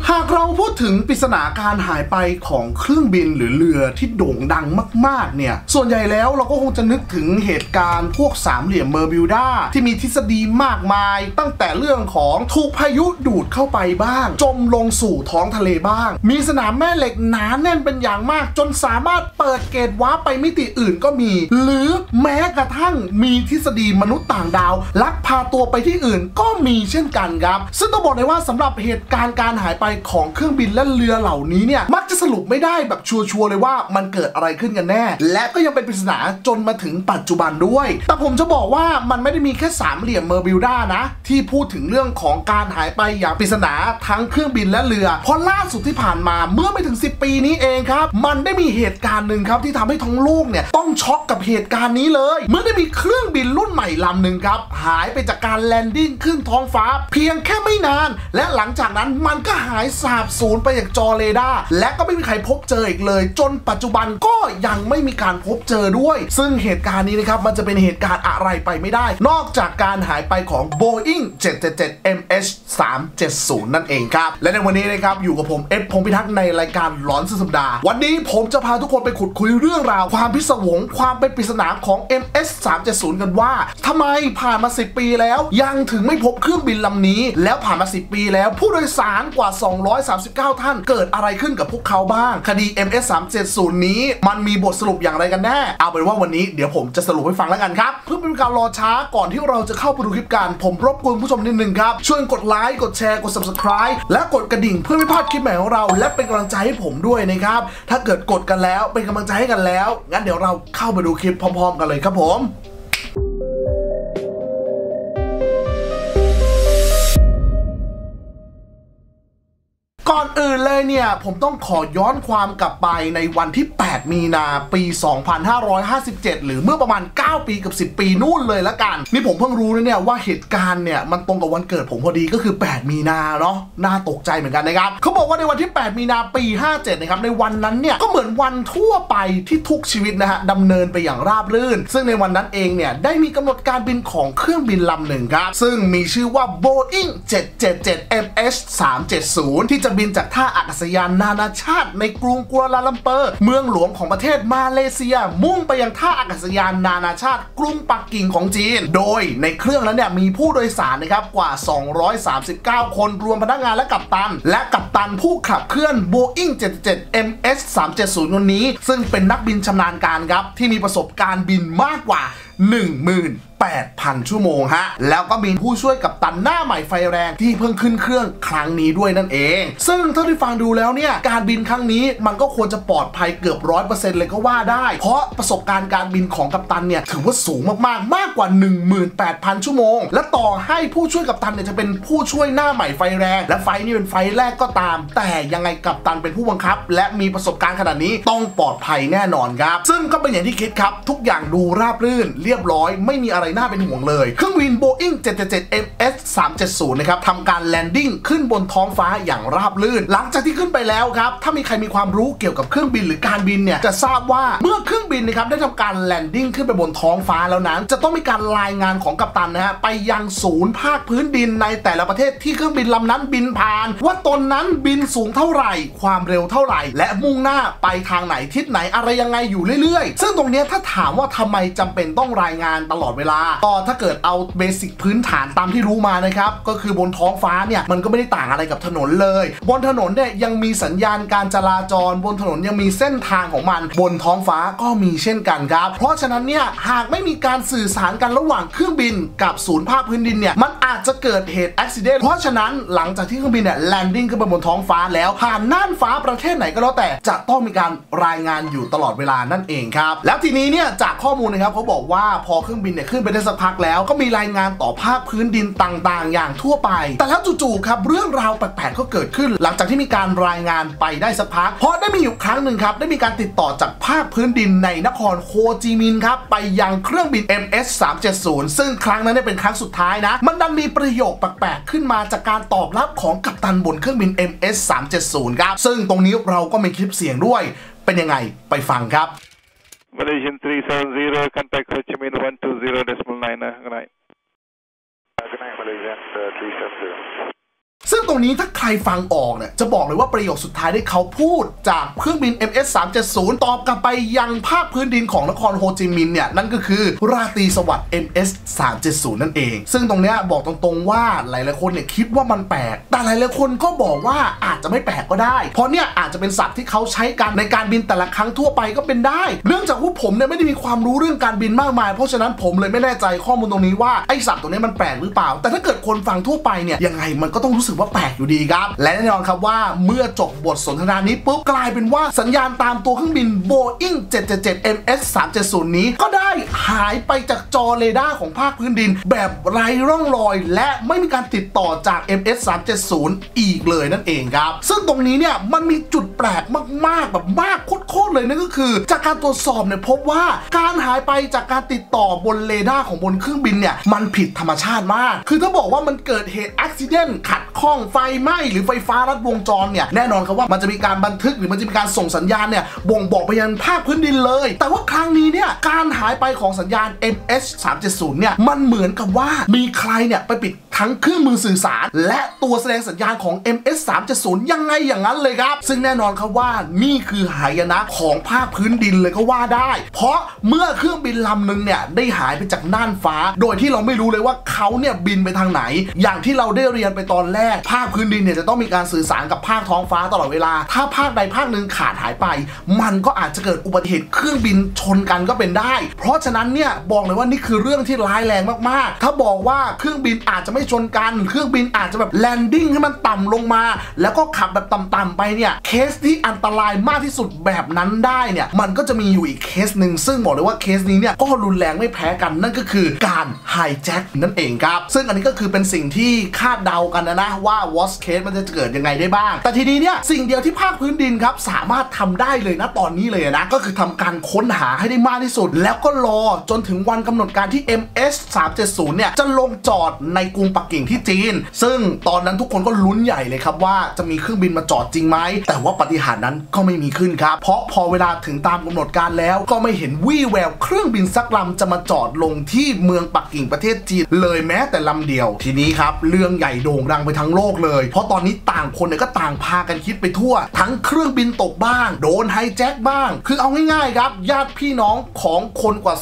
หากเราพูดถึงปริศนาการหายไปของเครื่องบินหรือเรือที่โด่งดังมากๆเนี่ยส่วนใหญ่แล้วเราก็คงจะนึกถึงเหตุการณ์พวกสามเหลี่ยมเบอร์มิวดาที่มีทฤษฎีมากมายตั้งแต่เรื่องของถูกพายุดูดเข้าไปบ้างจมลงสู่ท้องทะเลบ้างมีสนามแม่เหล็กหนาแน่นเป็นอย่างมากจนสามารถเปิดเกตวาร์ปไปมิติอื่นก็มีหรือแม้กระทั่งมีทฤษฎีมนุษย์ต่างดาวลักพาตัวไปที่อื่นก็มีเช่นกันครับซึ่งต้องบอกเลยว่าสำหรับเหตุการณ์การหายไปของเครื่องบินและเรือเหล่านี้เนี่ยมักจะสรุปไม่ได้แบบชัวร์เลยว่ามันเกิดอะไรขึ้นกันแน่และก็ยังเป็นปริศนาจนมาถึงปัจจุบันด้วยแต่ผมจะบอกว่ามันไม่ได้มีแค่สามเหลี่ยมเมอร์บิวดานะที่พูดถึงเรื่องของการหายไปอย่างปริศนาทั้งเครื่องบินและเรือเพราะล่าสุดที่ผ่านมาเมื่อไม่ถึง10 ปีนี้เองครับมันได้มีเหตุการณ์หนึ่งครับที่ทำให้ทั้งโลกเนี่ยต้องช็อกกับเหตุการณ์นี้เลยเมื่อได้มีเครื่องบินรุ่นใหม่ลำหนึ่งครับหายไปจากการแลนดิ้งขึ้นท้องฟ้าเพียงแค่ไม่นานและหลังจากนั้นมันก็หายสาบสูญไปจากจอเรดาร์และก็ไม่มีใครพบเจออีกเลยจนปัจจุบันก็ยังไม่มีการพบเจอด้วยซึ่งเหตุการณ์นี้นะครับมันจะเป็นเหตุการณ์อะไรไปไม่ได้นอกจากการหายไปของ Boeing 777 MH370 นั่นเองครับและในวันนี้นะครับอยู่กับผมเอฟพงษ์พิทักษ์ในรายการหลอนสุดสัปดาห์วันนี้ผมจะพาทุกคนไปขุดคุยเรื่องราวความพิศวงความเป็นปริศนาของ MH370 กันว่าทำไมผ่านมา10 ปีแล้วยังถึงไม่พบเครื่องบินลำนี้แล้วผ่านมา10 ปีแล้วผู้โดยสารกว่า239ท่านเกิดอะไรขึ้นกับพวกเขาบ้างคดี MH370 นี้มันมีบทสรุปอย่างไรกันแน่เอาเป็นว่าวันนี้เดี๋ยวผมจะสรุปให้ฟังแล้วกันครับเพื่อเป็นการรอช้าก่อนที่เราจะเข้าไปดูคลิปกันผมรบกวนผู้ชมนิดนึงครับช่วยกดไลค์กดแชร์กด Subscribe และกดกระดิ่งเพื่อไม่พลาดคลิปใหม่ของเราและเป็นกำลังใจให้ผมด้วยนะครับถ้าเกิดกดกันแล้วเป็นกำลังใจให้กันแล้วงั้นเดี๋ยวเราเข้าไปดูคลิปพร้อมๆกันเลยครับผมก่อนอื่นเลยเนี่ยผมต้องขอย้อนความกลับไปในวันที่8 มีนาปี 2557 หรือเมื่อประมาณ9 ปีกับ10 ปีนู่นเลยละกันนี่ผมเพิ่งรู้นะเนี่ยว่าเหตุการณ์เนี่ยมันตรงกับวันเกิดผมพอดีก็คือ8 มีนาเนาะน่าตกใจเหมือนกันนะครับเขาบอกว่าในวันที่8 มีนาปี 57 นะครับในวันนั้นเนี่ยก็เหมือนวันทั่วไปที่ทุกชีวิตนะฮะดำเนินไปอย่างราบรื่นซึ่งในวันนั้นเองเนี่ยได้มีกำหนดการบินของเครื่องบินลำหนึ่งครับซึ่งมีชื่อว่า Boeing 777 MH370 ที่จะบินจากท่าอากาศยานนานาชาติในกรุงกัวลาลัมเปอร์เมืองหลวงของประเทศมาเลเซียมุ่งไปยังท่าอากาศยานนานาชาติกรุงปักกิ่งของจีนโดยในเครื่องนั้นเนี่ยมีผู้โดยสารนะครับกว่า239คนรวมพนักงานและกัปตันผู้ขับเคลื่อน Boeing 777 MH370 คนนี้ซึ่งเป็นนักบินชำนาญการครับที่มีประสบการณ์บินมากกว่า18,000 ชั่วโมงฮะแล้วก็มีผู้ช่วยกัปตันหน้าใหม่ไฟแรงที่เพิ่งขึ้นเครื่องครั้งนี้ด้วยนั่นเองซึ่งเท่าที่ฟังดูแล้วเนี่ยการบินครั้งนี้มันก็ควรจะปลอดภัยเกือบ 100% เลยก็ว่าได้เพราะประสบการณ์การบินของกัปตันเนี่ยถือว่าสูงมากกว่า 18,000 ชั่วโมงและต่อให้ผู้ช่วยกัปตันเนี่ยจะเป็นผู้ช่วยหน้าใหม่ไฟแรงและไฟนี่เป็นไฟแรกก็ตามแต่ยังไงกัปตันเป็นผู้บังคับและมีประสบการณ์ขนาดนี้ต้องปลอดภัยแน่นอนครับซึ่งก็เป็นอย่างที่คิดครับทุกอย่างดูราบรื่นเรียบร้อยไม่มีอะไรน่าเป็นห่วงเลยเครื่องบิน Boeing 777 MH370 นะครับทำการแลนดิ้งขึ้นบนท้องฟ้าอย่างราบรื่นหลังจากที่ขึ้นไปแล้วครับถ้ามีใครมีความรู้เกี่ยวกับเครื่องบินหรือการบินเนี่ยจะทราบว่าเมื่อเครื่องบินนะครับได้ทำการแลนดิ้งขึ้นไปบนท้องฟ้าแล้วนั้นจะต้องมีการรายงานของกัปตันนะฮะไปยังศูนย์ภาคพื้นดินในแต่ละประเทศที่เครื่องบินลำนั้นบินผ่านว่าตนนั้นบินสูงเท่าไหร่ความเร็วเท่าไหร่และมุ่งหน้าไปทางไหนทิศไหนอะไรยังไงอยู่เรื่อยๆซึ่งตรงนี้ถ้าถามว่าทำไมจำเป็นต้องรายงานตลอดเวลาก็ถ้าเกิดเอาเบสิกพื้นฐานตามที่รู้มานะครับก็คือบนท้องฟ้าเนี่ยมันก็ไม่ได้ต่างอะไรกับถนนเลยบนถนนเนี่ยยังมีสัญญาณการจราจรบนถนนยังมีเส้นทางของมันบนท้องฟ้าก็มีเช่นกันครับเพราะฉะนั้นเนี่ยหากไม่มีการสื่อสารกันระหว่างเครื่องบินกับศูนย์ภาคพื้นดินเนี่ยมันอาจจะเกิดเหตุอุบัติเหตุเพราะฉะนั้นหลังจากที่เครื่องบินเนี่ยแลนดิ้งขึ้นไปบนท้องฟ้าแล้วผ่านน่านฟ้าประเทศไหนก็แล้วแต่จะต้องมีการรายงานอยู่ตลอดเวลานั่นเองครับแล้วทีนี้เนี่ยจากข้อมูลนะครับเขาบอกว่าพอเครื่องบินเนี่ยขึ้นไปได้สักพักแล้วก็มีรายงานต่อภาคพื้นดินต่างๆอย่างทั่วไปแต่แล้วจู่ๆครับเรื่องราวแปลกๆก็เกิดขึ้นหลังจากที่มีการรายงานไปได้สักพักเพราะได้มีอยู่ครั้งหนึ่งครับได้มีการติดต่อจากภาคพื้นดินในนครโฮจิมินห์ครับไปยังเครื่องบิน MH370 ซึ่งครั้งนั้นเป็นครั้งสุดท้ายนะมันดันมีประโยคแปลกๆขึ้นมาจากการตอบรับของกัปตันบนเครื่องบิน MH370 ครับซึ่งตรงนี้เราก็มีคลิปเสียงด้วยเป็นยังไงไปฟังครับ Malaysian 370 contact Ho Chi Minh 120.9 good night. Good night Malaysian 370 ซึ่งตรงนี้ถ้าใครฟังออกเนี่ยจะบอกเลยว่าประโยคสุดท้ายที่เขาพูดจากเครื่องบิน MS-370 ตอบกลับไปยังภาคพื้นดินของนครโฮจิมินห์เนี่ยนั่นก็คือราตรีสวัสดิ์ MS-370 นั่นเองซึ่งตรงเนี้ยบอกตรงๆว่าหลายๆคนเนี่ยคิดว่ามันแปลกแต่หลายๆคนก็บอกว่าอาจจะไม่แปลกก็ได้เพราะเนี่ยอาจจะเป็นศัพท์ที่เขาใช้กันในการบินแต่ละครั้งทั่วไปก็เป็นได้เนื่องจากว่าผมเนี่ยไม่ได้มีความรู้เรื่องการบินมากมายเพราะฉะนั้นผมเลยไม่แน่ใจข้อมูลตรงนี้ว่าไอ้ศัพท์ตรงนี้มันแปลกหรือเปล่าแต่ถ้าเกิดคนฟังทั่วไปเนี่ยยังไงมันก็ต้องรู้สึกว่าแปลกอยู่ดีครับและแน่นอนครับว่าเมื่อจบบทสนทนานี้ปุ๊บกลายเป็นว่าสัญญาณตามตัวเครื่องบิน Boeing 777 MS-370 นี้ก็ได้หายไปจากจอเรดาร์ของภาคพื้นดินแบบไร้ร่องรอยและไม่มีการติดต่อจาก MS-370 อีกเลยนั่นเองครับซึ่งตรงนี้เนี่ยมันมีจุดแปลกมากๆแบบมากโคตรเลยนั่นก็คือจากการตรวจสอบเนี่ยพบว่าการหายไปจากการติดต่อบนเรดาร์ของบนเครื่องบินเนี่ยมันผิดธรรมชาติมากคือถ้าบอกว่ามันเกิดเหตุอุบิเหตุขัดข้องไฟไหม้หรือไฟฟ้าลัดวงจรเนี่ยแน่นอนครับว่ามันจะมีการบันทึกหรือมันจะมีการส่งสัญญาณเนี่ยบ่งบอกไปยังภาคพื้นดินเลยแต่ว่าครั้งนี้เนี่ยการหายไปของสัญญาณ MS-370 เนี่ยมันเหมือนกับว่ามีใครเนี่ยไปปิดทั้งเครื่องมือสื่อสารและตัวแสดงสัญญาณของ MS-370 ยังไงอย่างนั้นเลยครับซึ่งแน่นอนครับว่านี่คือหายนะของภาคพื้นดินเลยก็ว่าได้เพราะเมื่อเครื่องบินลำหนึ่งเนี่ยได้หายไปจากน่านฟ้าโดยที่เราไม่รู้เลยว่าเขาเนี่ยบินไปทางไหนอย่างที่เราได้เรียนไปตอนแรกภาคพื้นดินเนี่ยจะต้องมีการสื่อสารกับภาคท้องฟ้าตลอดเวลาถ้าภาคใดภาคหนึ่งขาดหายไปมันก็อาจจะเกิดอุบัติเหตุเครื่องบินชนกันก็เป็นได้เพราะฉะนั้นเนี่ยบอกเลยว่านี่คือเรื่องที่ร้ายแรงมากๆถ้าบอกว่าเครื่องบินอาจจะไม่ชนกันเครื่องบินอาจจะแบบแลนดิ้งให้มันต่ำลงมาแล้วก็ขับแบบต่ำๆไปเนี่ยเคสที่อันตรายมากที่สุดแบบนั้นได้เนี่ยมันก็จะมีอยู่อีกเคสหนึ่งซึ่งบอกเลยว่าเคสนี้เนี่ยก็รุนแรงไม่แพ้กันนั่นก็คือการไฮแจ็คนั่นเองครับซึ่งอันนี้ก็คือเป็นสิ่งที่คาดเดากันนะว่า worst case มันจะเกิดยังไงได้บ้างแต่ทีนี้เนี่ยสิ่งเดียวที่ภาคพื้นดินครับสามารถทำได้เลยนะตอนนี้เลยนะก็คือทำการค้นหาให้ได้มากที่สุดแล้วก็รอจนถึงวันกำหนดการที่ MS-370 เนี่ยจะลงจอดในกรุงปักกิ่งที่จีนซึ่งตอนนั้นทุกคนก็ลุ้นใหญ่เลยครับว่าจะมีเครื่องบินมาจอดจริงไหมแต่ว่าปาฏิหาริย์นั้นก็ไม่มีขึ้นครับเพราะพอเวลาถึงตามกำหนดการแล้วก็ไม่เห็นวี่แววเครื่องบินสักลำจะมาจอดลงที่เมืองปักกิ่งประเทศจีนเลยแม้แต่ลำเดียวทีนี้ครับเรื่องใหญ่โด่งดังไปทั้งโลกเลยเพราะตอนนี้ต่างคนเนี่ยก็ต่างพากันคิดไปทั่วทั้งเครื่องบินตกบ้างโดนไฮแจ็คบ้างคือเอาง่ายๆครับญาติพี่น้องของคนกว่า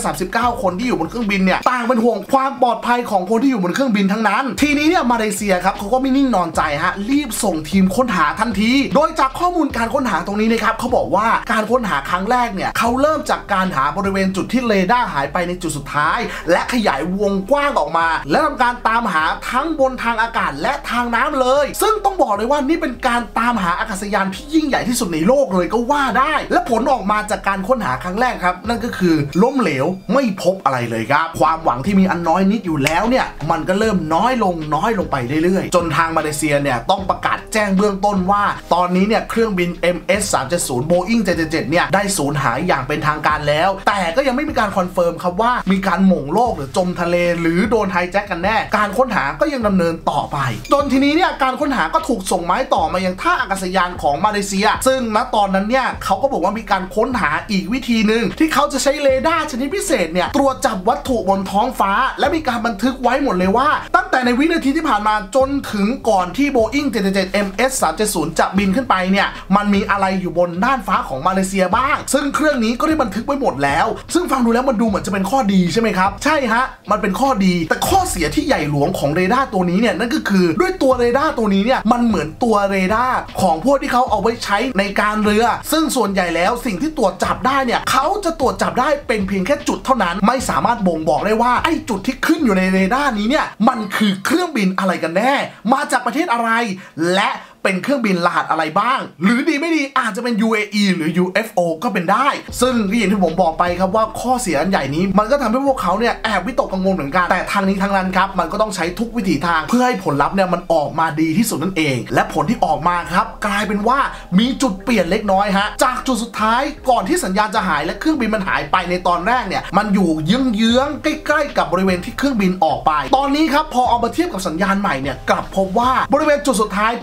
239คนที่อยู่บนเครื่องบินเนี่ยต่างเป็นห่วงความปลอดภัยของคนที่อยู่บนเครื่องบินทั้งนั้นทีนี้เนี่ยมาเลเซียครับเขาก็ไม่นิ่งนอนใจฮะรีบส่งทีมค้นหาทันทีโดยจากข้อมูลการค้นหาตรงนี้นะครับเขาบอกว่าการค้นหาครั้งแรกเนี่ยเขาเริ่มจากการหาบริเวณจุดที่เรดาร์หายไปในจุดสุดท้ายและขยายวงกว้างออกมาและทำการตามหาทั้งบนทางอากาศและทางน้ำเลยซึ่งต้องบอกเลยว่านี่เป็นการตามหาอากาศยานที่ยิ่งใหญ่ที่สุดในโลกเลยก็ว่าได้และผลออกมาจากการค้นหาครั้งแรกครับนั่นก็คือล้มเหลวไม่พบอะไรเลยครับความหวังที่มีอันน้อยนิดอยู่แล้วเนี่ยมันก็เริ่มน้อยลงไปเรื่อยๆจนทางมาเลเซียเนี่ยต้องประกาศแจ้งเบื้องต้นว่าตอนนี้เนี่ยเครื่องบิน MS-370 Boeing 777 เนี่ยได้สูญหายอย่างเป็นทางการแล้วแต่ก็ยังไม่มีการคอนเฟิร์มครับว่ามีการหม่งโลกหรือจมทะเลหรือโดนไฮแจ็คกันแน่การค้นหาก็ยังดำเนินต่อไปจนทีนี้เนี่ยการค้นหาก็ถูกส่งไม้ต่อมายังท่าอากาศยานของมาเลเซียซึ่งณตอนนั้นเนี่ยเขาก็บอกว่ามีการค้นหาอีกวิธีหนึ่งที่เขาจะใช้เรดาร์ชนิดพิเศษเนี่ยตรวจจับวัตถุบนท้องฟ้าและมีการบันทึกไว้หมดเลยว่าตั้งแต่ในวินาทีที่ผ่านมาจนถึงก่อนที่ Boeing 777 MS-370 จะบินขึ้นไปเนี่ยมันมีอะไรอยู่บนน่านฟ้าของมาเลเซียบ้างซึ่งเครื่องนี้ก็ได้บันทึกไว้หมดแล้วซึ่งฟังดูแล้วมันดูเหมือนจะเป็นข้อดีใช่ไหมครับใช่ฮะมันเป็นข้อดีแต่ข้อเสียที่ใหญ่หลวงของเรดาร์ตัวนี้เนี่ยนั่นก็คือด้วยตัวเรดาร์ตัวนี้เนี่ยมันเหมือนตัวเรดาร์ของพวกที่เขาเอาไว้ใช้ในการเรือซึ่งส่วนใหญ่แล้วสิ่งที่ตรวจจับได้เนี่ยเขาจะตรวจจับได้เป็นเพียงแค่จุดเท่านั้นไม่สามารถบ่งบอกได้ว่าไอ้จุดที่ขึ้นอยู่ในเรดาร์นี้เนี่ยมันคือเครื่องบินอะไรกันแน่มาจากประเทศอะไรและเป็นเครื่องบินรหัสอะไรบ้างหรือดีไม่ดีอาจจะเป็น UAE หรือ UFO ก็เป็นได้ซึ่งอย่างที่ผมบอกไปครับว่าข้อเสียอันใหญ่นี้มันก็ทำให้พวกเขาเนี่ยแอบวิตกกังวลเหมือนกันแต่ทางนี้ทางนั้นครับมันก็ต้องใช้ทุกวิถีทางเพื่อให้ผลลัพธ์เนี่ยมันออกมาดีที่สุดนั่นเองและผลที่ออกมาครับกลายเป็นว่ามีจุดเปลี่ยนเล็กน้อยฮะจากจุดสุดท้ายก่อนที่สัญญาณจะหายและเครื่องบินมันหายไปในตอนแรกเนี่ยมันอยู่เยื้องๆใกล้ๆกับบริเวณที่เครื่องบินออกไปตอนนี้ครับพอเอามาเทียบกับสัญญาณใหม่เนี่ยกลับพบว่าบริเวณจุดสุดท้ายที่สัญญ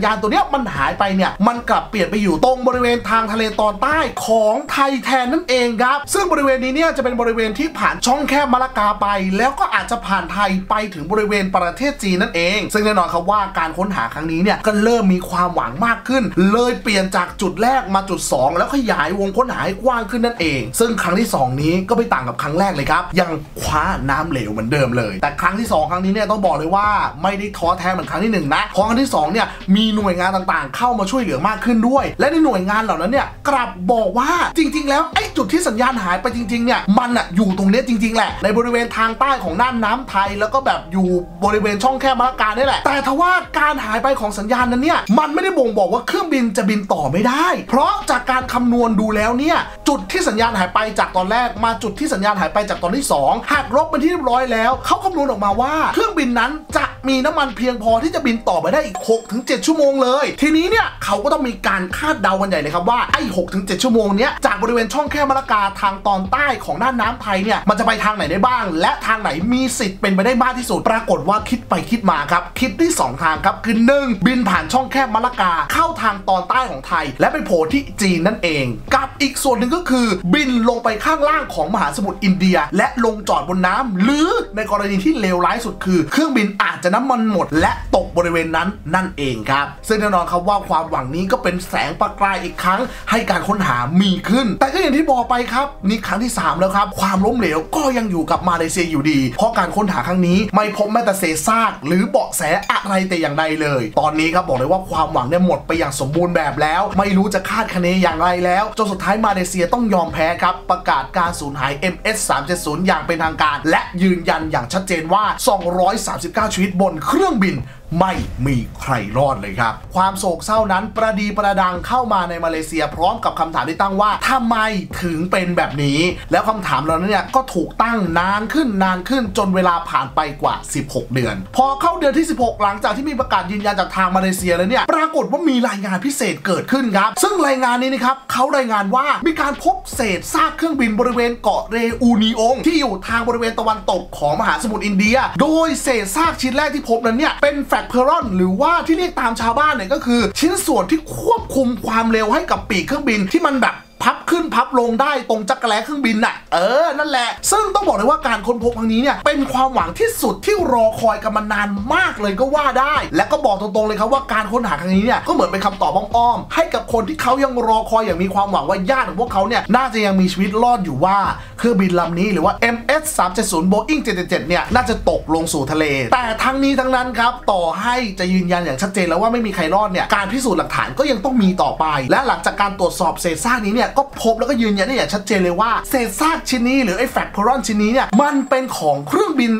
ญาณตัวเนี้ยมันหายไปเนี่ยมันกลับเปลี่ยนไปอยู่ตรงบริเวณทางทะเลตอนใต้ของไทยแทนนั่นเองครับซึ่งบริเวณนี้เนี่ยจะเป็นบริเวณที่ผ่านช่องแคบมะละกาไปแล้วก็อาจจะผ่านไทยไปถึงบริเวณประเทศจีนนั่นเองซึ่งแน่นอนครับว่าการค้นหาครั้งนี้เนี่ยก็เริ่มมีความหวังมากขึ้นเลยเปลี่ยนจากจุดแรกมาจุด2แล้วขยายวงค้นหาให้กว้างขึ้นนั่นเองซึ่งครั้งที่2นี้ก็ไม่ต่างกับครั้งแรกเลยครับยังคว้าน้ำเหลวเหมือนเดิมเลยแต่ครั้งที่2ครั้งนี้เนี่ยต้องบอกเลยว่าไม่ได้ท้อแท้เหมือนครั้งที่1นะเพราะครั้งที่2เนี่ยมีหน่วยงานต่างๆเข้ามาช่วยเหลือมากขึ้นด้วยและในหน่วยงานเหล่านั้นเนี่ยกลับบอกว่าจริงๆแล้วไอ้จุดที่สัญญาณหายไปจริงๆเนี่ยมันอะอยู่ตรงนี้จริงๆแหละในบริเวณทางใต้ของน่านน้ำไทยแล้วก็แบบอยู่บริเวณช่องแคบมะละกานี่แหละแต่ทว่าการหายไปของสัญญาณนั้นเนี่ยมันไม่ได้บ่งบอกว่าเครื่องบินจะบินต่อไม่ได้เพราะจากการคำนวณดูแล้วเนี่ยจุดที่สัญญาณหายไปจากตอนแรกมาจุดที่สัญญาณหายไปจากตอนที่2หากลบเป็นที่เรียบร้อยแล้วเขาคำนวณออกมาว่าเครื่องบินนั้นจะมีน้ำมันเพียงพอที่จะบินต่อไปได้อีก 6-7 ชั่วโมงเลยทีนี้เนี่ยเขาก็ต้องมีการคาดเดากันใหญ่เลยครับว่าไอ้ 6-7 ชั่วโมงเนี้ยจากบริเวณช่องแคบมะละกาทางตอนใต้ของน่านน้ำไทยเนี่ยมันจะไปทางไหนได้บ้างและทางไหนมีสิทธิ์เป็นไปได้มากที่สุดปรากฏว่าคิดไปคิดมาครับคิดได้2ทางครับคือ1บินผ่านช่องแคบมะละกาเข้าทางตอนใต้ของไทยและไปโผล่ที่จีนนั่นเองกับอีกส่วนหนึ่งก็คือบินลงไปข้างล่างของมหาสมุทรอินเดียและลงจอดบนน้ำหรือในกรณีที่เลวร้ายสุดคือเครื่องบินอาจจะน้ำมันหมดและตกบริเวณนั้นนั่นเองครับซึ่งแน่นอนครับว่าความหวังนี้ก็เป็นแสงประกายอีกครั้งให้การค้นหามีขึ้นแต่ก็อย่างที่บอกไปครับนี่ครั้งที่3แล้วครับความล้มเหลวก็ยังอยู่กับมาเลเซียอยู่ดีเพราะการค้นหาครั้งนี้ไม่พบแม้แต่เศษซากหรือเบาะแสอะไรแต่อย่างใดเลยตอนนี้ครับบอกเลยว่าความหวังเนี่ยหมดไปอย่างสมบูรณ์แบบแล้วไม่รู้จะคาดคะเนอย่างไรแล้วจนสุดท้ายมาเลเซียต้องยอมแพ้ครับประกาศการสูญหาย MS-370 อย่างเป็นทางการและยืนยันอย่างชัดเจนว่า239ชีวิตบนเครื่องบินไม่มีใครรอดเลยครับความโศกเศร้านั้นประดีประดังเข้ามาในมาเลเซียพร้อมกับคำถามที่ตั้งว่าทำไมถึงเป็นแบบนี้แล้วคำถามเหล่านั้นเนี่ยก็ถูกตั้งนานขึ้นจนเวลาผ่านไปกว่า16เดือนพอเข้าเดือนที่16หลังจากที่มีประกาศยืนยันจากทางมาเลเซียแล้วเนี่ยปรากฏว่ามีรายงานพิเศษเกิดขึ้นครับซึ่งรายงานนี้นะครับเขารายงานว่ามีการพบเศษซากเครื่องบินบริเวณเกาะเรอูนีองที่อยู่ทางบริเวณตะวันตกของมหาสมุทรอินเดียโดยเศษซากชิ้นแรกที่พบนั้นเนี่ยเป็นแฟกเพอรอนหรือว่าที่เรียกตามชาวบ้านเนี่ยก็คือชิ้นส่วนที่ควบคุมความเร็วให้กับปีกเครื่องบินที่มันแบบพับขึ้นพับลงได้ตรงจักรแล้เครื่องบินน่ะนั่นแหละซึ่งต้องบอกเลยว่าการค้นพบครั้งนี้เนี่ยเป็นความหวังที่สุดที่รอคอยกันมานานมากเลยก็ว่าได้และก็บอกตรงๆเลยครับว่าการค้นหาครั้งนี้เนี่ยก็เหมือนเป็นคำตอบอ้อมๆให้กับคนที่เขายังรอคอยอย่างมีความหวังว่าญาติของพวกเขาเนี่ยน่าจะยังมีชีวิตรอดอยู่ว่าเครื่องบินลำนี้หรือว่า MS-370 Boeing 777เนี่ยน่าจะตกลงสู่ทะเลแต่ทั้งนี้ทั้งนั้นครับต่อให้จะยืนยันอย่างชัดเจนแล้วว่าไม่มีใครรอดเนี่ยการพิสูจน์หลักฐานก็ยังต้องมีต่อไปและหลังจากการตรวจสอบเศษซากนี้เนี่ยก็พบแล้วก็ยืนยันได้อย่างชัดเจนเลยว่าเศษซากชิ้นนี้หรือไอ้แฟกเพอรอนชิ้นนี้เนี่ยมันเป็นของเครื่องบิน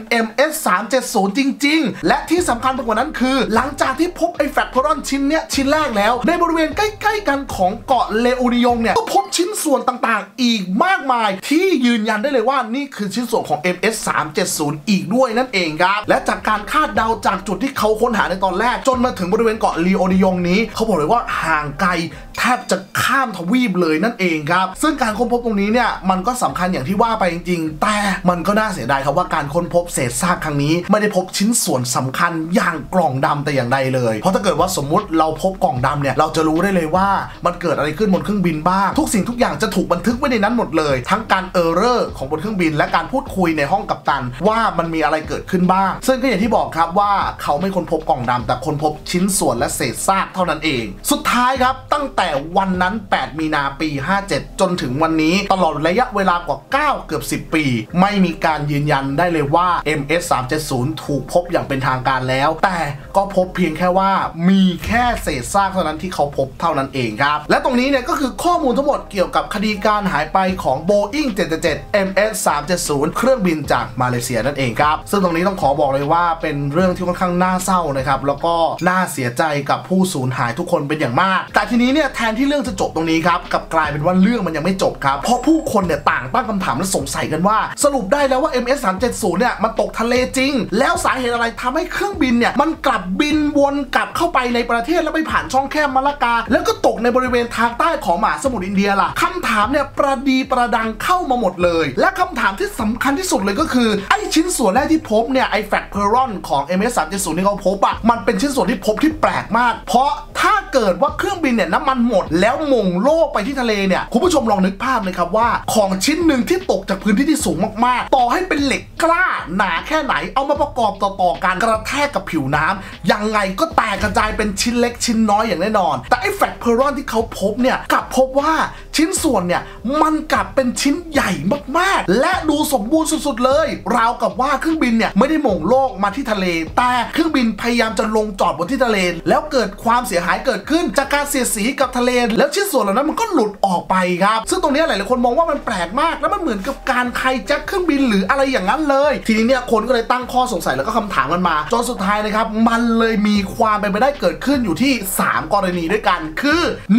MS-370 จริงๆและที่สำคัญไปกว่านั้นคือหลังจากที่พบไอ้แฟกเพอรอนชิ้นเนี้ยชิ้นแรกแล้วในบริเวณใกล้ๆกันของเกาะเลอูนิยงเนี่ยก็พบชิ้นส่วนต่างๆอีกมากมายที่ยืนยันได้เลยว่านี่คือชิ้นส่วนของ MS-370 อีกด้วยนั่นเองครับและจากการคาดเดาจากจุดที่เขาค้นหาในตอนแรกจนมาถึงบริเวณเกาะเลอูนิยงนี้เขาบอกเลยว่าห่างไกลแทบจะข้ามทวีปเลยนั่นเองครับซึ่งการค้นพบตรงนี้เนี่ยมันก็สำคัญอย่างที่ว่าไปจริงๆแต่มันก็น่าเสียดายครับว่าการค้นพบเศษซากครั้งนี้ไม่ได้พบชิ้นส่วนสำคัญอย่างกล่องดำแต่อย่างใดเลยเพราะถ้าเกิดว่าสมมุติเราพบกล่องดำเนี่ยเราจะรู้ได้เลยว่ามันเกิดอะไรขึ้นบนเครื่องบินบ้างทุกสิ่งทุกอย่างจะถูกบันทึกไว้ในนั้นหมดเลยทั้งการเออร์เรอร์ของบนเครื่องบินและการพูดคุยในห้องกัปตันว่ามันมีอะไรเกิดขึ้นบ้างซึ่งก็อย่างที่บอกครับว่าเขาไม่ค้นพบกล่องดำแต่ค้นพบชิ้นส่วนและเศษซากเท่านั้นเองสุดท้ายครับตั้งแต่วันนั้น8มีนาปี57จนถึงวันนี้ตลอดระยะเวลากว่า9เกือบ10ปีไม่มีการยืนยันได้เลยว่า MS-370 ถูกพบอย่างเป็นทางการแล้วแต่ก็พบเพียงแค่ว่ามีแค่เศษซากเท่านั้นที่เขาพบเท่านั้นเองครับและตรงนี้เนี่ยก็คือข้อมูลทั้งหมดเกี่ยวกับคดีการหายไปของ Boeing 777 MS-370 เครื่องบินจากมาเลเซียนั่นเองครับซึ่งตรงนี้ต้องขอบอกเลยว่าเป็นเรื่องที่ค่อนข้างน่าเศร้านะครับแล้วก็น่าเสียใจกับผู้สูญหายทุกคนเป็นอย่างมากแต่ทีนี้เนี่ยแทนที่เรื่องจะจบตรงนี้ครับกลับกลายเป็นว่าเรื่องมันยังไม่จบครับเพราะผู้คนเนี่ยต่างตั้งคำถามและสงสัยกันว่าสรุปได้แล้วว่า MS-370 เนี่ยมันตกทะเลจริงแล้วสาเหตุอะไรทำให้เครื่องบินเนี่ยมันกลับบินวนกลับเข้าไปในประเทศแล้วไปผ่านช่องแคบมะละกาแล้วก็ตกในบริเวณทางใต้ของมหาสมุทรอินเดียล่ะคำถามเนี่ยประดีประดังเข้ามาหมดเลยและคำถามที่สำคัญที่สุดเลยก็คือไอ้ชิ้นส่วนแรกที่พบเนี่ยไอ้แฟกเพอรอนของ MS-370 ที่เขาพบอะมันเป็นชิ้นส่วนที่พบที่แปลกมากเพราะถ้าเกิดว่าเครื่องบินเนี่ยน้ำมันหมดแล้วหม่งโลกไปที่ทะเลเนี่ยคุณผู้ชมลองนึกภาพเลยครับว่าของชิ้นหนึ่งที่ตกจากพื้นที่ที่สูงมากๆต่อให้เป็นเหล็กกล้าหนาแค่ไหนเอามาประกอบต่อๆกันกระแทกกับผิวน้ำยังไงก็แตกกระจายเป็นชิ้นเล็กชิ้นน้อยอย่างแน่นอนแต่ไอ้แฟกเพอรอนที่เขาพบเนี่ยกลับพบว่าชิ้นส่วนเนี่ยมันกลับเป็นชิ้นใหญ่มากๆและดูสมบูรณ์สุดๆเลยราวกับว่าเครื่องบินเนี่ยไม่ได้หม่งโลกมาที่ทะเลแต่เครื่องบินพยายามจะลงจอดบนที่ทะเลแล้วเกิดความเสียหายเกิดขึ้นจากการเสียดสีกับทะเลแล้วชิ้นส่วนเหล่านั้นมันก็หลุดออกไปครับซึ่งตรงนี้หลายๆคนมองว่ามันแปลกมากแล้วมันเหมือนกับการไฮแจ็คเครื่องบินหรืออะไรอย่างนั้นเลยทีนี้เนี่ยคนก็เลยตั้งข้อสงสัยแล้วก็คำถามกันมาจนสุดท้ายนะครับมันเลยมีความเป็นไปได้เกิดขึ้นอยู่ที่3กรณีด้วยกันคือ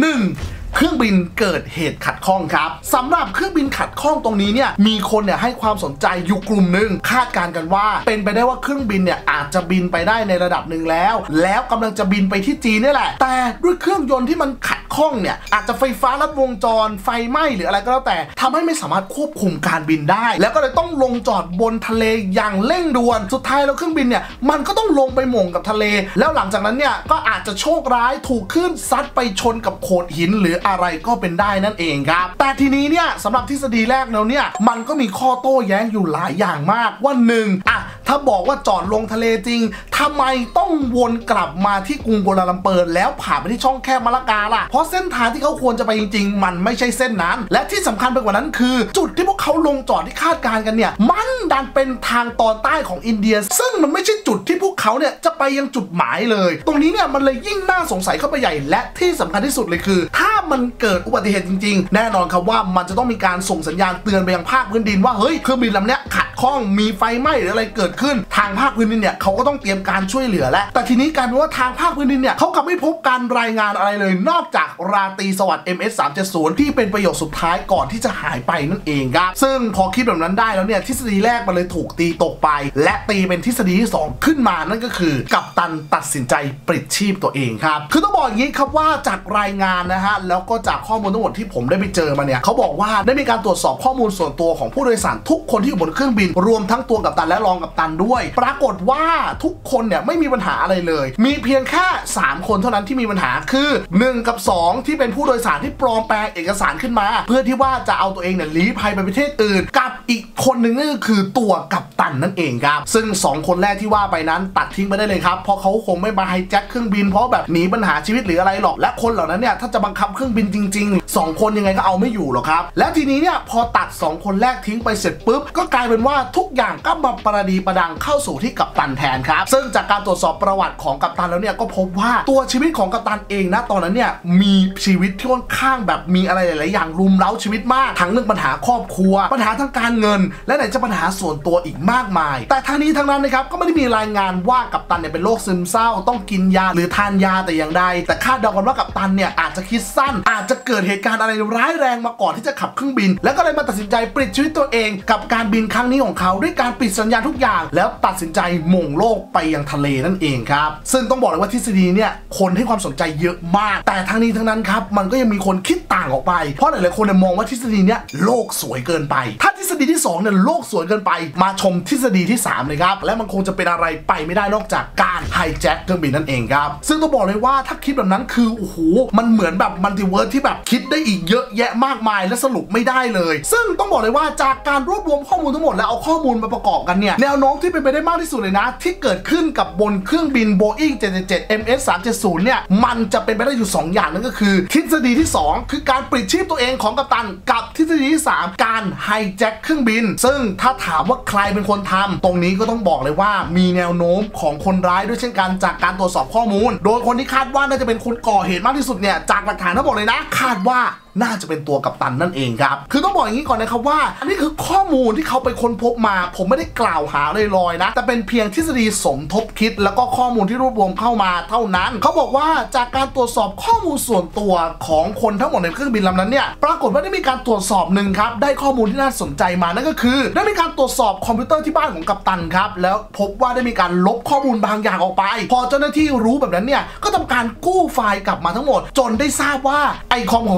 1. เครื่องบินเกิดเหตุขัดข้องครับสำหรับเครื่องบินขัดข้องตรงนี้เนี่ยมีคนเนี่ยให้ความสนใจอยู่กลุ่มหนึ่งคาดการณ์กันว่าเป็นไปได้ว่าเครื่องบินเนี่ยอาจจะบินไปได้ในระดับหนึ่งแล้วกำลังจะบินไปที่จีนนี่แหละแต่ด้วยเครื่องยนต์ที่มันขัดข้องเนี่ยอาจจะไฟฟ้าลัดวงจรไฟไหม้หรืออะไรก็แล้วแต่ทำให้ไม่สามารถควบคุมการบินได้แล้วก็เลยต้องลงจอดบนทะเลอย่างเร่งด่วนสุดท้ายแล้วเครื่องบินเนี่ยมันก็ต้องลงไปหม่งกับทะเลแล้วหลังจากนั้นเนี่ยก็อาจจะโชคร้ายถูกคลื่นซัดไปชนกับโขดหินหรืออะไรก็เป็นได้นั่นเองครับแต่ทีนี้เนี่ยสำหรับทฤษฎีแรกแล้วเนี่ยมันก็มีข้อโต้แย้งอยู่หลายอย่างมากว่าถ้าบอกว่าจอดลงทะเลจริงทำไมต้องวนกลับมาที่กรุงกัวลาลัมเปอร์แล้วผ่านไปที่ช่องแคบมะละกาล่ะเพราะเส้นทางที่เขาควรจะไปจริงๆมันไม่ใช่เส้นนั้นและที่สำคัญไปกว่านั้นคือจุดที่พวกเขาลงจอดที่คาดการณ์กันเนี่ยมันดันเป็นทางตอนใต้ของอินเดียซึ่งมันไม่ใช่จุดที่พวกเขาเนี่ยจะไปยังจุดหมายเลยตรงนี้เนี่ยมันเลยยิ่งน่าสงสัยเข้าไปใหญ่และที่สำคัญที่สุดเลยคือถ้ามันเกิดอุบัติเหตุจริงๆแน่นอนครับว่ามันจะต้องมีการส่งสัญญาณเตือนไปยังภาคพื้นดินว่าเฮ้ยเครื่องบินลำเนี้ยขัดข้องมีไฟไหม้หรืออะไรเกิดขึ้นทางภาคพื้นดินเนี่ยเขาก็ต้องเตรียมการช่วยเหลือแล้วแต่ทีนี้กลายเป็นว่าทางภาคพื้นดินเนี่ยเขากลับไม่พบการรายงานอะไรเลยนอกจากราตรีสวัสดิ์ MS-370 ที่เป็นประโยคสุดท้ายก่อนที่จะหายไปนั่นเองครับซึ่งพอคิดแบบนั้นได้แล้วเนี่ยทฤษฎีแรกมันเลยถูกตีตกไปและตีเป็นทฤษฎีที่2ขึ้นมานั่นก็คือกัปตันตัดสินใจปลิดชีพตัวเองครับคือต้องบอกอย่างนี้ครับว่าจากรายงานนะฮะแล้วก็จากข้อมูลทั้งหมดที่ผมได้ไปเจอมาเนี่ยเขาบอกว่าได้มีการตรวจสอบข้อมูลส่วนตัวของผู้โดยสารทุกคนที่อยู่บนเครื่องบินรวมทั้งตัวกัปตันและรองกัปตันด้วยปรากฏว่าทุกคนเนี่ยไม่มีปัญหาอะไรเลยมีเพียงแค่3คนเท่านั้นที่มีปัญหาคือ1กับ2ที่เป็นผู้โดยสารที่ปลอมแปลงเอกสารขึ้นมาเพื่อที่ว่าจะเอาตัวเองเนี่ยลี้ภัยไปประเทศอื่นกับอีกคนหนึ่งนั่นก็คือตัวกัปตันนั่นเองครับซึ่ง2คนแรกที่ว่าไปนั้นตัดทิ้งไปได้เลยครับเพราะเขาคงไม่มาไฮแจ็คเครื่องบินเพราะแบบหนีปัญหาชีวิตหรืออะไรหรอกและคนเหล่านั้นเนี่ยถ้าจะบังคับเครื่องบินจริงๆ2คนยังไงก็เอาไม่อยู่หรอกครับแล้วทีนี้เนี่ยพอตัด2คนแรกทิ้งไปเสร็จปุ๊บก็กลายเป็นว่าทุกอย่างก็มาประดีประดังเข้าสู่ที่กัปตันแทนครับซึ่งจากการตรวจสอบประวัติของกัปตันแล้วเนี่ยก็พบว่าตัวชีวิตของกัปตันเองนะตอนนั้นเนี่ยมีชีวิตที่ค่อนข้างแบบมีอะไรหลายๆอย่างรุมเร้าชีวิตมากทั้งเรื่องปัญหาครอบครัวปัญหาทางการเงินและไหนจะปัญหาส่วนตัวอีกมากมายแต่ทั้งนี้ทั้งนั้นนะครับก็ไม่ได้มีรายงานว่ากัปตันเนี่ยเป็นโรคซึมเศร้าต้องกินยาหรือทานยาแต่อย่างใดแต่คาดเดากันว่ากัปตันเนี่ยอาจจะคิดสั้นอาจจะเกิดเหตุการณ์อะไรร้ายแรงมาก่อนที่จะขับเครื่องบินแล้วก็เลยมาตัดสินใจปลิดชีวิตตัวเองกับการบินครั้งนี้ของเขาด้วยการปิดสัญญาณทุกอย่างแล้วตัดสินใจหม่งโลกไปยังทะเลนั่นเองครับซึ่งต้องบอกเลยว่าทฤษฎีเนี่ยคนให้ความสนใจเยอะมากแต่ทั้งนี้ทั้งนั้นครับมันก็ยังมีคนคิดต่างออกไปเพราะหลายๆคนมองว่าทฤษฎีเนี่ยโลกสวยเกินไปถ้าทฤษฎีที่2เนี่ยโลกสวยเกินไปมาชมทฤษฎีที่3เลยครับและมันคงจะเป็นอะไรไปไม่ได้นอกจากการไฮแจ็คเครื่องบินนั่นเองครับซึ่งต้องบอกเลยว่าถ้าคิดแบบนั้นคือโอ้โหมันเหมือนแบบมัลติเวิร์สที่แบบคิดได้อีกเยอะแยะมากมายและสรุปไม่ได้เลยซึ่งต้องบอกเลยว่าจากการรวบรวมข้อมูลทั้งหมดแล้วเอาข้อมูลมาประกอบกันเนี่ยแนวโน้มที่เป็นไปได้มากที่สุดเลยนะที่เกิดขึ้นกับบนเครื่องบิน Boeing 777 MS-370 เนี่ยมันจะเป็นไปได้อยู่2อย่างนั่นก็คือทฤษฎีที่2คือการปลิดชีพตัวเองของกัปตันกับทฤษฎีที่3การไฮแจ็คเครื่องบินซึ่งถ้าถามว่าใครเป็นคนทำตรงนี้ก็ต้องบอกเลยว่ามีแนวโน้มของคนร้ายด้วยเช่นกันจากการตรวจสอบข้อมูลโดยคนที่คาดว่าน่าจะเป็นคนก่อเหตุมากที่สุดเนี่ยจากหลักฐานทั้งหมดเลยนะคาดว่าน่าจะเป็นตัวกัปตันนั่นเองครับคือต้องบอกอย่างนี้ก่อนนะครับว่าอันนี้คือข้อมูลที่เขาไปค้นพบมาผมไม่ได้กล่าวหาลอยๆนะแต่เป็นเพียงทฤษฎีสมทบคิดแล้วก็ข้อมูลที่รวบรวมเข้ามาเท่านั้นเขาบอกว่าจากการตรวจสอบข้อมูลส่วนตัวของคนทั้งหมดในเครื่องบินลำนั้นเนี่ยปรากฏว่าได้มีการตรวจสอบหนึ่งครับได้ข้อมูลที่น่าสนใจมานั่นก็คือได้มีการตรวจสอบคอมพิวเตอร์ที่บ้านของกัปตันครับแล้วพบว่าได้มีการลบข้อมูลบางอย่างออกไปพอเจ้าหน้าที่รู้แบบนั้นเนี่ยก็ทำการกู้ไฟล์กลับมาทั้งหมดจนได้ทราบว่าไอคอมของกัปตัน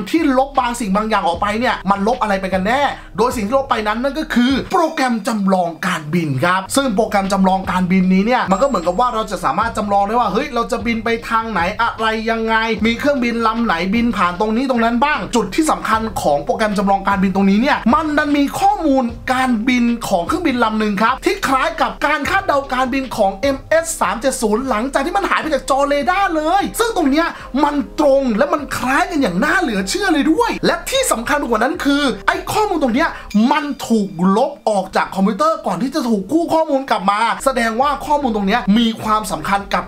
ที่ลบบางสิ่งบางอย่างออกไปเนี่ยมันลบอะไรไปกันแน่โดยสิ่งที่ลบไปนั้นนั่นก็คือโปรแกรมจำลองการบินครับซึ่งโปรแกรมจำลองการบินนี้เนี่ยมันก็เหมือนกับว่าเราจะสามารถจำลองได้ว่าเฮ้ยเราจะบินไปทางไหนอะไรยังไงมีเครื่องบินลำไหนบินผ่านตรงนี้ตรงนั้นบ้างจุดที่สำคัญของโปรแกรมจำลองการบินตรงนี้เนี่ยมันดันมีข้อมูลการบินของเครื่องบินลำหนึ่งครับที่คล้ายกับการคาดเดาการบินของ MS-370 หลังจากที่มันหายไปจากจอเรดาร์เลยซึ่งตรงเนี้ยมันตรงและมันคล้ายกันอย่างน่าเหลือเชื่อเลยด้วยและที่สำคัญกว่านั้นคือไอ้ข้อมูลตรงเนี้ยมันถูกลบออกจากคอมพิวเตอร์ก่อนที่จะถูกกู้ข้อมูลกลับมาแสดงว่าข้อมูลตรงเนี้ยมีความสำคัญกับ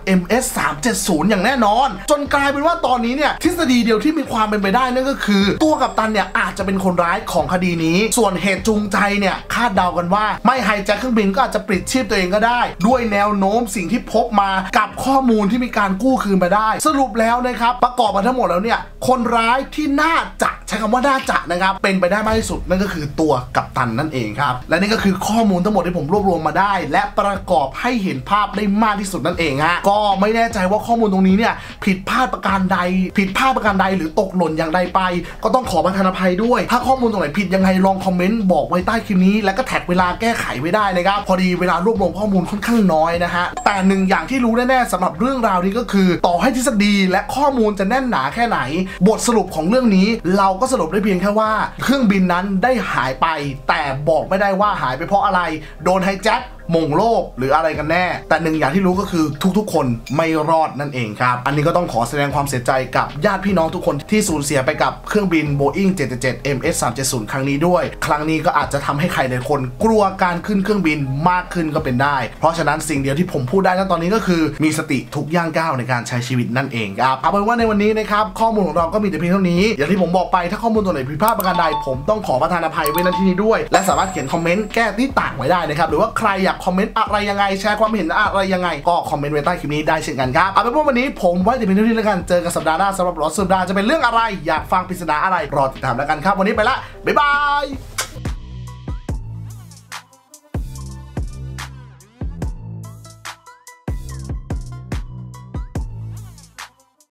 MS-370 อย่างแน่นอนจนกลายเป็นว่าตอนนี้เนี่ยทฤษฎีเดียวที่มีความเป็นไปได้นั่นก็คือตัวกัปตันเนี่ยอาจจะเป็นคนร้ายของคดีนี้ส่วนเหตุจูงใจเนี่ยคาดเดากันว่าไม่ไฮแจ็คเครื่องบินก็อาจจะปลิดชีพตัวเองก็ได้ด้วยแนวโน้มสิ่งที่พบมากับข้อมูลที่มีการกู้คืนไปได้สรุปแล้วนะครับประกอบมาทั้งหมดแล้วเนี่ยคนร้ายที่น่าจะใช้คำว่าน่าจะนะครับเป็นไปได้มากที่สุดนั่นก็คือตัวกัปตันนั่นเองครับและนี่ก็คือข้อมูลทั้งหมดที่ผมรวบรวมมาได้และประกอบให้เห็นภาพได้มากที่สุดนั่นเองฮะก็ไม่แน่ใจว่าข้อมูลตรงนี้เนี่ยผิดพลาดประการใดหรือตกหล่นอย่างใดไปก็ต้องขอประทานอภัยด้วยถ้าข้อมูลตรงไหนผิดยังไงลองคอมเมนต์บอกไว้ใต้คลิปนี้แล้วก็แท็กเวลาแก้ไขไว้ได้นะครับพอดีเวลารวบรวมข้อมูลค่อนข้างน้อยนะฮะแต่หนึ่งอย่างที่รู้แน่ๆสำหรับเรื่องราวนี้ก็คือต่อให้ทฤษฎีและข้อมูลจะแน่นหนาแค่ไหนบทสรุปของเรื่องนี้เราก็สรุปได้เพียงแค่ว่าเครื่องบินนั้นได้หายไปแต่บอกไม่ได้ว่าหายไปเพราะอะไรโดนไฮแจ็คมงโลกหรืออะไรกันแน่แต่หนึ่งอย่างที่รู้ก็คือทุกๆคนไม่รอดนั่นเองครับอันนี้ก็ต้องขอแสดงความเสียใจกับญาติพี่น้องทุกคนที่สูญเสียไปกับเครื่องบิน Boeing 777 MS-370 ครั้งนี้ด้วยครั้งนี้ก็อาจจะทำให้ใครหลายคนกลัวการขึ้นเครื่องบินมากขึ้นก็เป็นได้เพราะฉะนั้นสิ่งเดียวที่ผมพูดได้ณตอนนี้ก็คือมีสติทุกย่างก้าวในการใช้ชีวิตนั่นเองครับเอาเป็นว่าในวันนี้นะครับข้อมูลของเราก็มีแต่เพียงเท่านี้อย่างที่ผมบอกไปถ้าข้อมูลตัวไหนผิดพลาดประการใดผมต้องขอประทานอภัยไว้ณที่นี้ด้วยและสามารถเขียนคอมเมนต์แก้ที่ต่างไว้ได้นะครับหรือว่าใครอยากคอมเมนต์อะไรยังไงแชร์ความเห็นอะไรยังไงก็คอมเมนต์ไว้ใต้คลิปนี้ได้เช่นกันครับเอาเป็นว่าวันนี้ผมไว้แต่เพียงเท่านี้แล้วกันเจอกันสัปดาห์หน้าสำหรับรอสัปดาห์จะเป็นเรื่องอะไรอยากฟังปริศนาอะไรรอติดตามแล้วกันครับวันนี้ไปละบ๊ายบาย